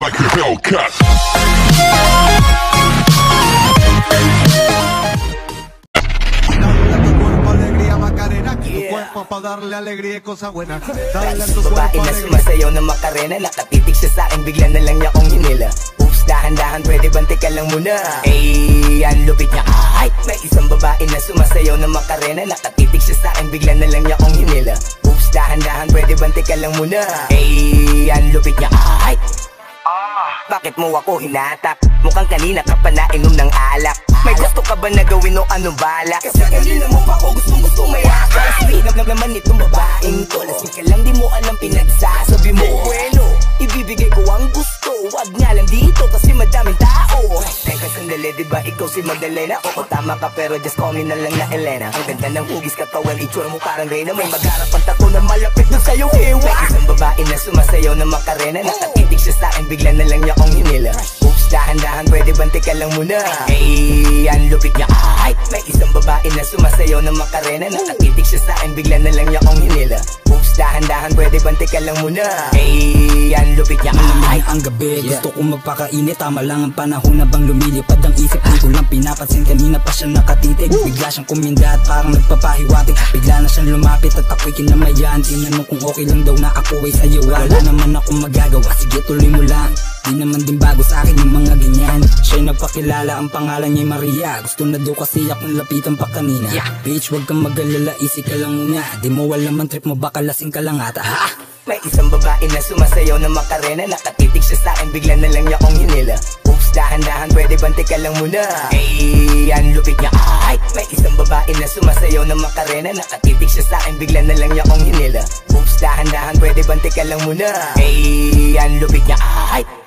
like a Hellcat. Dale a tu cuerpo alegría Macarena, que tu cuerpo pa' darle alegría y cosas buenas. Dale a tu cuerpo Babae na alegría. sumasayaw na Macarena, nakatitig siya sa akin, bigla na lang niya akong hinila. Oops, dahan-dahan, pwede bante ka lang muna. Ang lupit niya, ay. May isang babae na sumasayaw na Macarena, nakatitig siya sa akin, bigla na lang niya akong hinila. Oops, dahan-dahan, pwede bante ka lang muna. Ang lupit niya, ay. Bakit mo ako hinatak? Mukhang kanina ka pa nainom ng alak. May gusto ka ba na gawin o anong balak? Kasi kanina mo pa ako gustong may akal. Sweet naman itong babaeng to. Lasing ka lang, di mo alam pinagsasabi mo. Bueno, ibibigay ko ang gusto. Wag nga lang dito kasi madaming tao. Teka sandali, diba ikaw si Magdalena? Oo tama ka pero just call me na lang na Elena. Ang ganda ng hugis katawan, itsura mo parang Reyna. May magharap ang tako na malapit doon sa'yo hewa. May isang babae na sumasayaw na Macarena, nakatitig siya sa akin, bigla na lang niya akong hinila. Oops, dahan-dahan, pwede bante ka lang muna. Ang lupit niya, ay. May isang babae na sumasayaw na Macarena, nakatitig siya sa akin, bigla na lang niya akong hinila. Oops, dahan-dahan, pwede bante ka lang muna. Ang lupit niya, ay. Ang gabi, gusto ko magpakainit. Tama lang ang panahon na bang lumilipad ang isip. Di ko lang pinapansin, kanina pa siya nakatitig. Bigla siyang kuminda at parang nagpapahiwatig. Bigla na siyang lumapit at ako'y kinamayan. Tingnan mo kung okay lang daw na ako ay sa'yo. Wala naman akong magagawa, sige tuloy mo lang. Di naman din bago sa akin yung mga ganyan. Siya'y nagpakilala, ang pangalan niya'y Maria. Gusto na daw kasi akong lapitan pa kanina. Bitch, wag kang mag-alala, easy ka lang muna. Di mo alam ang trip mo, baka lasing ka lang ata. May isang babae na sumasayaw na Macarena, nakatitig siya sa akin, bigla na lang niya akong hinila. Oops, dahan-dahan, pwede bante ka lang muna. Ang lupit niya, ay. May isang babae na sumasayaw na Macarena, nakatitig siya sa akin, bigla na lang niya akong hinila. Oops, dahan-dahan, pwede bante ka lang muna. Ang lupit niya, ay.